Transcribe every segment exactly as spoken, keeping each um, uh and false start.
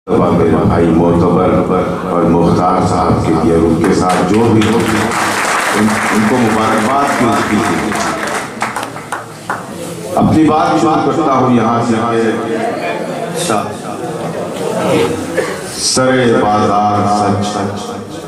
میرے بھائی معتبر اور مختار صاحب کے لیے ان کے ساتھ جو بھی ہو ان کو مبارکباد پیش کیجیے۔ اپنی بات شروع کرتا ہوں یہاں سے۔ سرے بازار سچ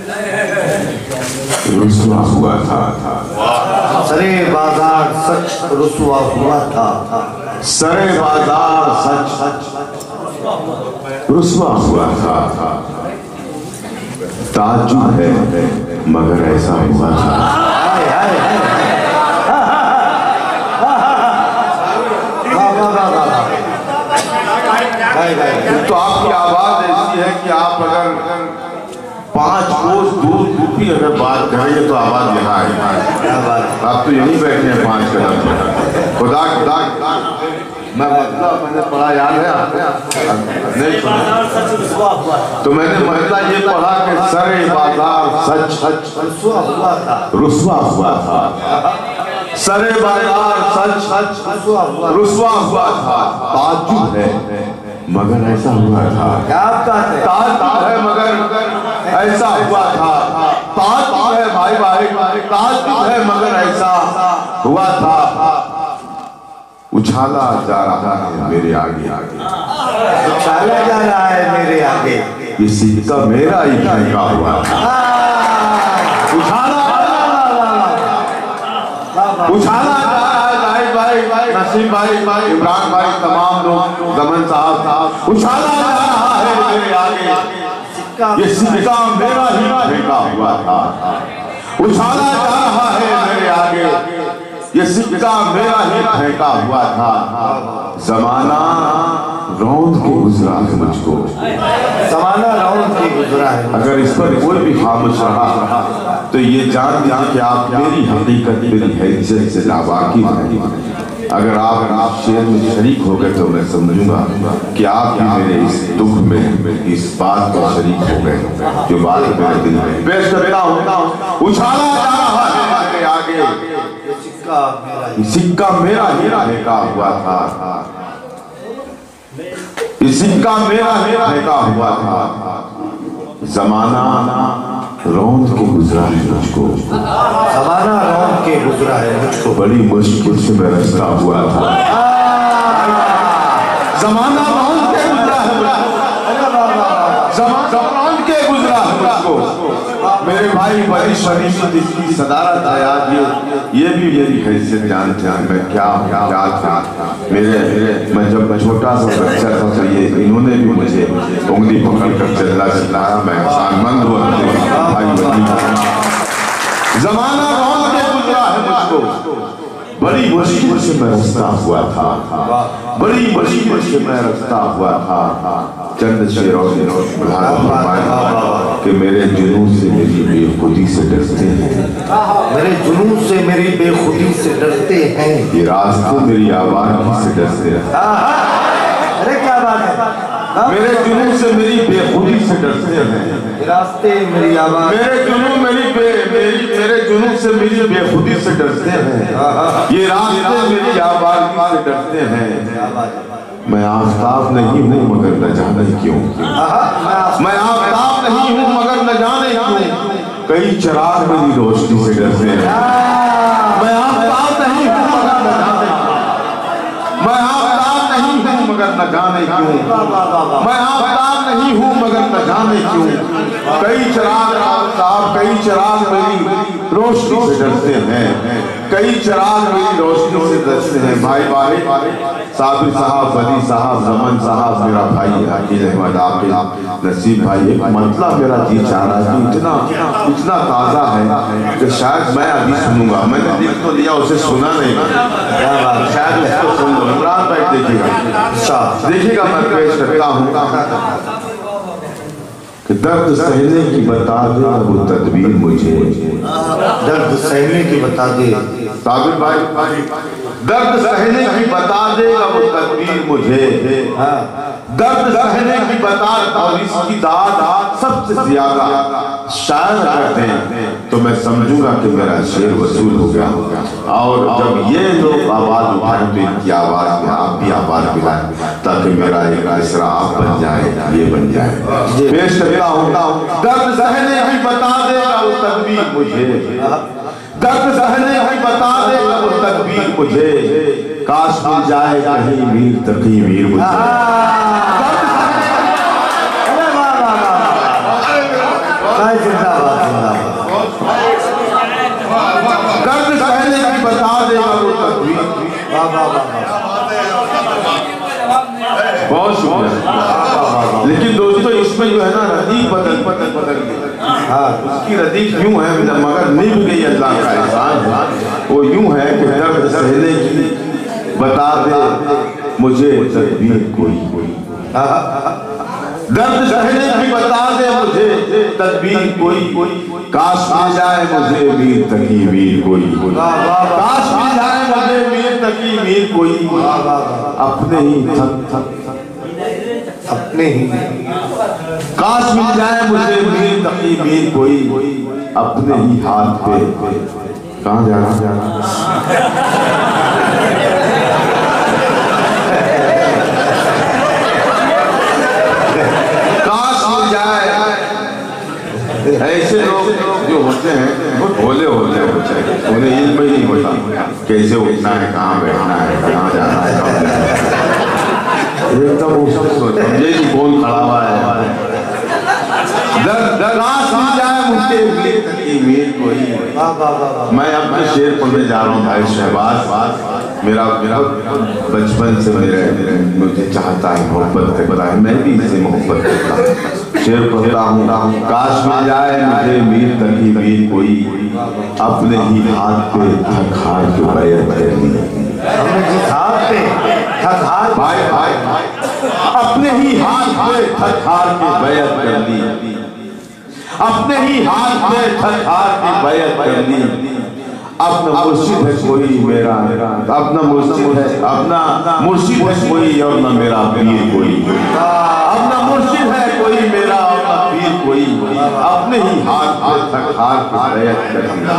رسوا ہوا تھا، سرے بازار سچ رسوا ہوا تھا، سرے بازار سچ رسوا ہوا تھا۔ تعجب ہے مگر ایسا ہوا تھا۔ تو آپ کی آواز ایسی ہے کہ آپ اگر پانچ کوس دور بھی اگر بات کریں گے تو آواز یہاں آئے۔ آپ تو یہیں بیٹھے ہیں پانچ قدم۔ خدا خدا میں مطلب میں نے پڑھا یاد ہے نہیں سنا تو میں نے مطلب یہ پڑھا کہ سرے بازار سچ سچ رسوا ہوا تھا، رسوا ہوا تھا، سرے بازار سچ سچ رسوا ہوا تھا۔ تعجب ہے مگر ایسا ہوا تھا، تعجب ہے مگر ایسا ہوا تھا، تعجب ہے بھائی بھائی تعجب ہے مگر ایسا ہوا تھا۔ اچھالا جا رہا ہے میرے آگے آگے، اچھالا جا رہا ہے میرے آگے، یہ سکہ میرا ہی پھینکا ہوا تھا۔ اچھالا اچھالا جا رہا ہے بھائی بھائی نسیم بھائی عمران بھائی تمام لوگ زمن صاحب، اچھالا جا رہا ہے میرے آگے یہ سکہ میرا ہی پھینکا ہوا تھا۔ اچھالا جا رہا ہے میرے آگے یہ سکہ میرا ہی پھینکا ہوا تھا۔ زمانہ روند کے گزرا ہے مجھ کو، زمانہ روند کے گزرا ہے۔ اگر اس پر کوئی بھی خاموش رہا تو یہ جان دیا کہ آپ میری حقیقت میری حیثیت سے لاواقف ہیں۔ اگر آپ آپ شعر میں شریک ہو گئے تو میں سمجھوں گا کہ آپ بھی میرے اس دکھ میں اس بات پر شریک ہو گئے جو بات میرے دل میں پیش کرتا ہوں۔ اچھالا جا رہا ہے میرے آگے یہ سکہ میرا ہی پھینکا ہوا تھا، یہ سکہ میرا ہی پھینکا ہوا تھا۔ زمانہ روند کے گزرا ہے مجھ کو، زمانہ روند کے گزرا ہے مجھ کو، بڑی مشکل سے میں رستا ہوا تھا۔ زمانہ روند کے گزرا ہے، زمانہ روند کے گزرا ہے مجھ کو۔ میرے بھائی بڑی شریف اس کی صدارت ہے آج، یہ بھی میری حیثیت جانتے ہیں میں کیا کیا تھا۔ میرے میں جب چھوٹا سا بچہ تھا تو یہ انہوں نے بھی مجھے انگلی پکڑ کر چلا چلایا، میں احسان مند ہوا بھائی بڑی۔ زمانہ روند کے گزرا ہے مجھ کو، بڑی مشکل سے میں رستا ہوا تھا، بڑی مشکل سے میں رستا ہوا تھا۔ چند شعروں سے فرمایا کہ میرے جنون سے میری بے خودی سے ڈرتے ہیں، میرے جنون سے میری بے خودی سے ڈرتے ہیں، یہ راستے میری آوارگی سے ڈرتے ہیں۔ ارے کیا بات ہے، میرے جنون سے میری بے خودی سے ڈرتے ہیں، راستے میری آواز، میرے جنون میری بے میرے جنون سے میری بے خودی سے ڈرتے ہیں، یہ راستے میری آوارگی سے ڈرتے ہیں۔ میں آفتاب نہیں ہوں مگر نہ جانے کیوں، میں آفتاب نہیں ہوں مگر نہ جانے کیوں، کئی چراغ میری روشنی سے ڈرتے ہیں۔ میں آفتاب نہیں ہوں مگر نہ جانے کیوں، میں آفتاب نہیں ہوں مگر نہ جانے کیوں، میں آفتاب نہیں ہوں مگر نہ جانے کیوں، کئی چراغ آفتاب کئی چراغ میری روشنی سے ڈرتے ہیں، کئی چراغ میری روشنی سے ڈرتے ہیں۔ بھائی بھائی صابر صاحب، ولی صاحب، زمن صاحب، میرا بھائی عقیل احمد عاقل، نصیب بھائی، ایک مطلب میرا جی چاہ رہا ہے کہ اتنا اتنا تازہ ہے کہ شاید میں ابھی سنوں گا، میں نے لکھ تو لیا اسے سنا نہیں، شاید اس کو سن لوں۔ عمران بھائی دیکھیے گا دیکھیے گا میں پیش کرتا ہوں کہ درد سہنے کی بتا دے وہ تدبیر مجھے، درد سہنے کی بتا دے صابر بھائی، درد سہنے کی بتا دے وہ تدبیر مجھے، درد سہنے کی بتا اور اس کی داد سب سے زیادہ شاعر کرتے ہیں تو میں سمجھوں گا کہ میرا شعر وصول ہو گیا. اور جب یہ لوگ آواز اٹھائیں تو ان کی آواز میں آپ بھی آواز ملائیں تاکہ میرا ایک اسرا آپ بن جائے, یہ بن جائے. پیش کرتا ہوں درد سہنے بھی بتا دے گا وہ تدبیر مجھے, درد سہنے بھی بتا دے گا وہ تدبیر مجھے, کاش مل جائے کہیں میر تقی میر مجھے. درد سہنے بھی بتا دے گا وہ تدبیر. بہت شکریہ. لیکن دوستو اس میں جو ہے نا ردیف بدل بدل بدل گئی, اس کی ردیف یوں ہے مگر نبھ گئی اللہ کا احسان. وہ یوں ہے کہ درد سہنے کی بتا دے مجھے تدبیر کوئی, درد سہنے کی بتا دے مجھے تدبیر کوئی, کاش مل جائے مجھے میر تقی میر کوئی, کاش مل جائے مجھے میر تقی میر کوئی, اپنے ہی تھک تھک اپنے ہی, کاش مل جائے مجھے میر تقی میر کوئی, اپنے ہی ہاتھ پہ. کہاں جا رہا جا رہا ایسے لوگ جو ہوتے ہیں بہت بھولے ہوتے ہیں, انہیں علم ہی نہیں ہوتا کیسے اٹھنا ہے, کہاں بیٹھنا ہے, کہاں جانا ہے. ایک دم وہ سب سمجھے کہ کون کھڑا ہوا ہے. کاش مل جائے مجھ کے میر تقی میر کوئی. میں اپنے شعر پڑھنے جا رہا ہوں بھائی شہباز. میرا میرا بچپن سے میرے مجھے چاہتا ہے, محبت کرتا ہے, میں بھی اس سے محبت کرتا ہوں. شعر پڑھتا ہوں, کاش مل جائے مجھے میر تقی میر کوئی, اپنے ہی ہاتھ پہ تھک ہار کے بیعت کر لی. بھائی بھائی اپنے ہی ہاتھ پہ تھک ہار کے بیعت کر لی, اپنے ہی ہاتھ پہ تھک ہار کے بیعت کر لی. اپنا مرشد ہے کوئی میرا, اپنا مرشد ہے اپنا مرشد ہے کوئی اور نہ میرا پیر کوئی, اپنا مرشد ہے کوئی میرا اور نہ پیر کوئی, اپنے ہی ہاتھ پہ تھک ہار کے بیعت کر لی.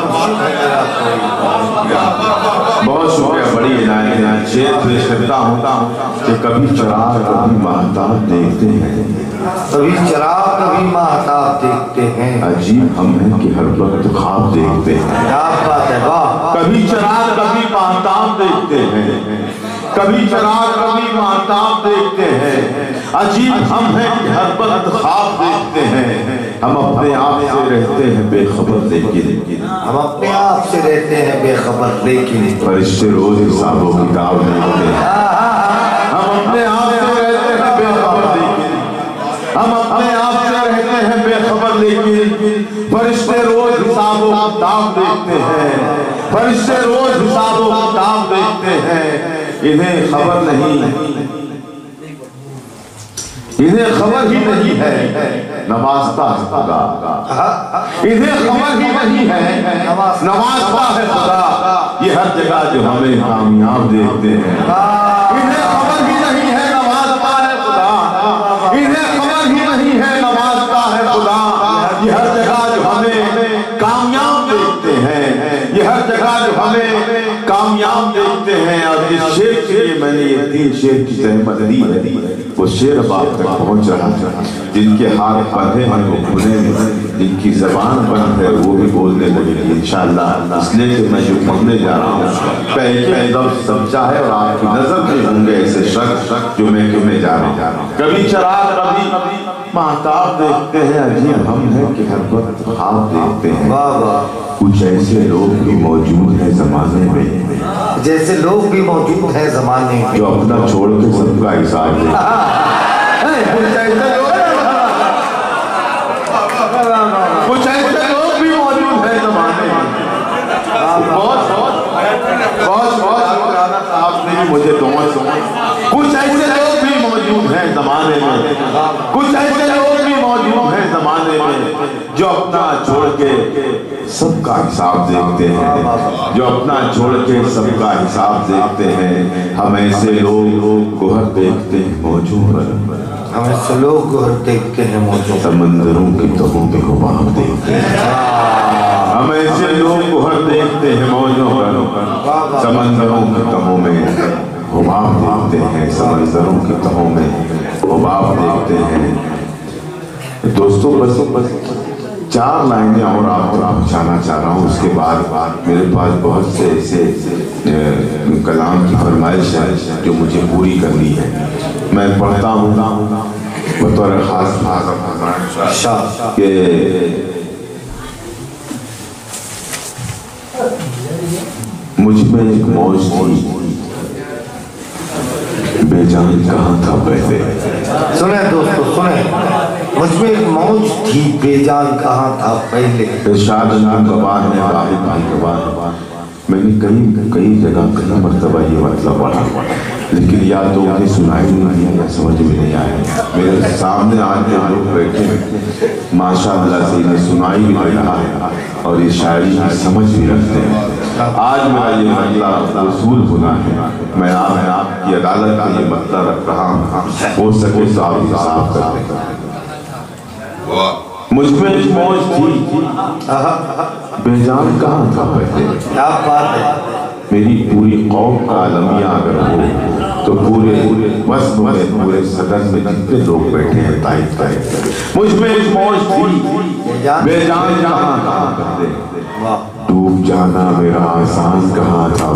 بہت شکریہ, بڑی عنایت ہے. شعر پیش کرتا ہوں کہ کبھی چراغ کبھی ماہتاب دیکھتے ہیں, کبھی چراغ کبھی ماہتاب دیکھتے ہیں, عجیب ہم ہیں کہ ہر وقت خواب دیکھتے ہیں. کبھی چراغ کبھی ماہتاب دیکھتے ہیں, کبھی چراغ کبھی ماہتاب دیکھتے ہیں, عجیب ہم ہیں کہ ہر وقت خواب دیکھتے ہیں. ہم اپنے آپ سے رہتے ہیں بے خبر لیکن ہم اپنے آپ سے رہتے ہیں بے خبر لیکن فرشتے روز حساب و کتاب دیکھتے ہیں. ہم اپنے آپ سے رہتے ہیں بے خبر لیکن ہم اپنے آپ سے رہتے ہیں بے خبر لیکن فرشتے روز حساب و کتاب دیکھتے ہیں, فرشتے روز حساب و کتاب دیکھتے ہیں. انہیں خبر نہیں, انہیں خبر ہی نہیں ہے نوازتا ہے خدا, انہیں خبر ہی نہیں ہے نوازتا ہے خدا. یہ ہر جگہ جو ہمیں کامیاب دیکھتے ہیں, انہیں خبر ہی نہیں ہے نوازتا ہے خدا, انہیں خبر ہی نہیں ہے نوازتا ہے خدا. یہ ہر جگہ جو ہمیں کامیاب دیکھتے ہیں, یہ ہر جگہ جو ہمیں کامیاب دیکھتے ہیں. اور اس شعر کے لیے میں نے یہ تین شعر کی زحمت دی ہے, وہ شعر اب آپ تک پہنچ رہا ہے. جن کے ہاتھ بندھے ہیں وہ کھلے ہیں, جن کی زبان بند ہے وہ بھی بولنے لگے گی انشاءاللہ. اس لیے کہ میں جو پڑھنے جا رہا ہوں پہلے ایک لفظ سمجھا ہے اور آپ کی نظر میں ہوں گے ایسے شخص جو میں کہنے جا رہا ہوں. کبھی چراغ کبھی ماہتاب دیکھتے ہیں, عجیب ہم ہیں کہ ہر وقت خواب دیکھتے ہیں. کچھ ایسے لوگ بھی موجود ہیں زمانے میں, جیسے لوگ بھی موجود ہیں زمانے میں, جو اپنا چھوڑ کے سب کا حساب دیتے ہیں. کچھ ایسے لوگ بھی موجود ہیں زمانے میں. بہت بہت بہت بہت شکرانہ صاحب نے بھی مجھے دعا سنائی. کچھ ایسے لوگ بھی موجود ہیں زمانے میں, کچھ ایسے لوگ بھی موجود ہیں زمانے میں جو اپنا چھوڑ کے سب کا حساب دیکھتے ہیں, جو اپنا چھوڑ کے سب کا حساب دیکھتے ہیں. ہم ایسے لوگ گوہر دیکھتے ہیں موجود پر, ہم ایسے لوگ گوہر دیکھتے ہیں موجود سمندروں کی تہوں پہ حباب دیکھتے ہیں ہم ایسے لوگ گوہر دیکھتے ہیں موجوں پر سمندروں کی تہوں میں حباب دیکھتے ہیں سمندروں کی تہوں میں حباب دیکھتے ہیں دوستو بس بس چار لائنیں اور آپ کو پہنچانا چاہ رہا ہوں اس کے بعد میرے پاس بہت سے ایسے کلام کی فرمائش ہے جو مجھے پوری کرنی ہے میں پڑھتا ہوں بطور خاص کہ مجھ میں ایک موج تھی بے جان کہاں تھا پہلے سنیں دوستو سنیں مجھ میں ایک موج تھی بے جان کہاں تھا پہلے ارشاد کبان ہے واحد بھائی کبان میں نے کئی کئی جگہ کئی مرتبہ یہ مطلب پڑھا لیکن یا تو انہیں سنائی نہیں ہے یا سمجھ میں نہیں آیا میرے سامنے آج کے لوگ بیٹھے ماشاءاللہ سے انہیں سنائی بھی نہیں رہا ہے اور یہ شاعری کی سمجھ بھی رکھتے ہیں آج میرا یہ مطلب رسول ہونا ہے میں آپ کی عدالت میں یہ مطلب رکھ رہا ہوں ہو سکے تو آپ حساب کر دیں مجھ میں ایک موج تھی بے جان کہاں تھا پہلے کیا بات ہے میری پوری قوم کا عالمیہ اگر ہو تو پورے وزن میں پورے صدر میں جتنے لوگ بیٹھے ہیں تائید کریں مجھ میں ایک موج تھی بے جان کہاں تھا پہلے ڈوب جانا میرا آسان کہاں تھا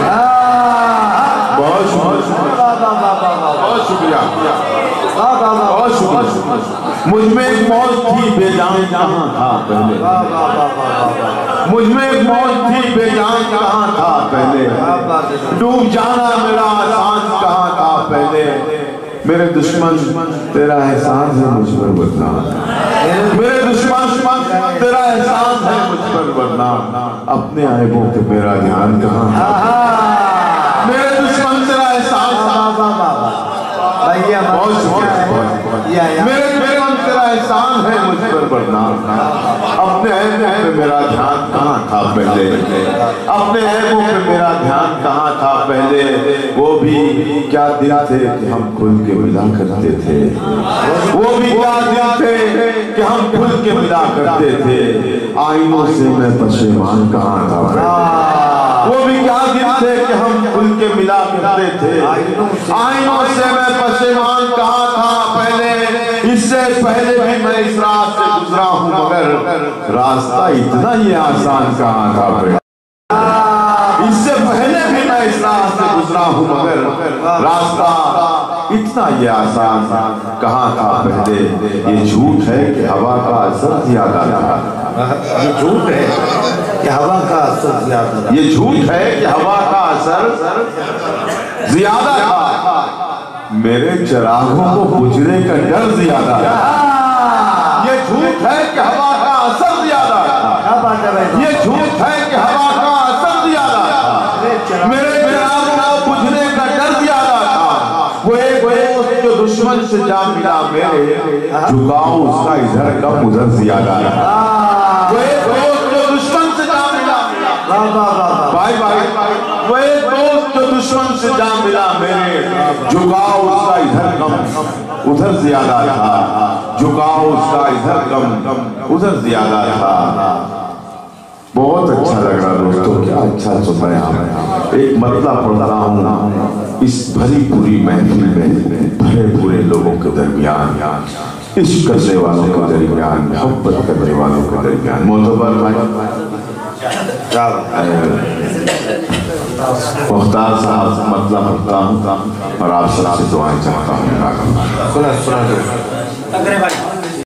بہت شکریہ بہت شکریہ بہت شکریہ مجھ میں ایک موج تھی بے جان کہاں تھا پہلے مجھ میں ایک موج تھی بے جان کہاں تھا پہلے ڈوب جانا میرا آسان کہاں تھا پہلے میرے دشمن تیرا احسان ہے مجھ پر بدنام میرے دشمن تیرا احسان ہے مجھ پر بدنام اپنے عیبوں پہ میرا دھیان کہاں میرے دشمن تیرا احسان میرے دشمن تیرا احسان ہے مجھ پر بدنام اپنے عیبوں پہ میرا دھیان کہاں تھا پہلے اپنے عیبوں پہ میرا دھیان کہاں تھا پہلے وہ بھی کیا دن تھے کہ ہم کھل کے ملا کرتے تھے وہ بھی کیا دن تھے کہ ہم کھل کے ملا کرتے تھے آئینوں سے میں پشیمان کہاں تھا پہلے وہ بھی کیا دن تھے کہ ہم کھل کے ملا کرتے تھے آئینوں سے میں پشیمان کہاں تھا پہلے اس سے پہلے بھی میں اس راہ سے گزرا ہوں مگر راستہ اتنا ہی آسان کہاں تھا پہلے اس سے پہلے بھی میں اس راہ سے گزرا ہوں مگر راستہ اتنا ہی آسان کہاں تھا پہلے یہ جھوٹ ہے کہ ہوا کا اثر زیادہ تھا یہ جھوٹ ہے کہ ہوا کا اثر زیادہ تھا یہ جھوٹ ہے کہ ہوا کا اثر زیادہ تھا میرے چراغوں کو بجھنے کا ڈر زیادہ تھا یہ جھوٹ ہے کہ ہوا کا اثر زیادہ تھا یہ جھوٹ ہے کہ ہوا کا اثر زیادہ تھا میرے چراغوں کو بجھنے کا ڈر زیادہ تھا وہ ایک دوست جو دشمن سے جا ملا میرے جھکاؤ اس کا ادھر کم ادھر زیادہ تھا وہ ایک دوست جو دشمن سے جا ملا بھائی بھائی وہ ایک دوست جو دشمن سے جا ملا میرے جھکاؤ اس کا ادھر کم ادھر زیادہ تھا جھکاؤ اس کا ادھر کم ادھر زیادہ تھا بہت اچھا لگ رہا دوستو کیا اچھا سن رہے ہیں ایک مطلب پڑھ رہا ہوں اس بھری پوری محفل میں بھرے پورے لوگوں کے درمیان عشق کرنے والوں کے درمیان محبت کرنے والوں کے درمیان معتبر بھائی مختار صاحب مطلب پڑھتا ہوں اور آپ سے دعائیں چاہتا ہوں سنیں سنیں